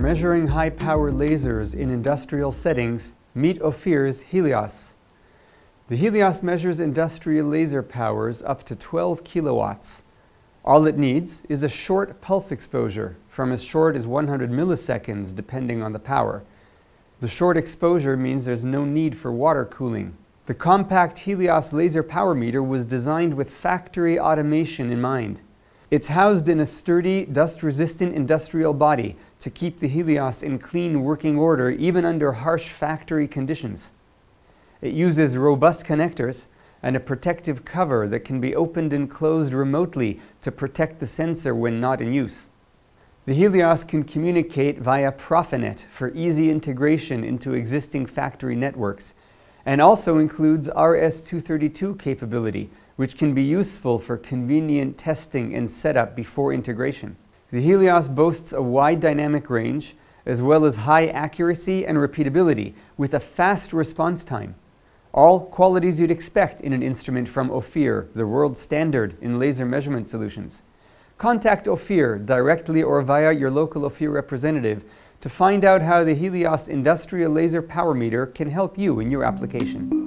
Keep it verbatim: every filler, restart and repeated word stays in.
measuring high-power lasers in industrial settings, meet Ophir's Helios. The Helios measures industrial laser powers up to twelve kilowatts. All it needs is a short pulse exposure, from as short as one hundred milliseconds depending on the power. The short exposure means there's no need for water cooling. The compact Helios laser power meter was designed with factory automation in mind. It's housed in a sturdy, dust-resistant industrial body to keep the Helios in clean working order even under harsh factory conditions. It uses robust connectors and a protective cover that can be opened and closed remotely to protect the sensor when not in use. The Helios can communicate via Profinet for easy integration into existing factory networks, and also includes R S two thirty-two capability, which can be useful for convenient testing and setup before integration. The Helios boasts a wide dynamic range, as well as high accuracy and repeatability, with a fast response time. All qualities you'd expect in an instrument from Ophir, the world standard in laser measurement solutions. Contact Ophir directly or via your local Ophir representative to find out how the Helios industrial laser power meter can help you in your application.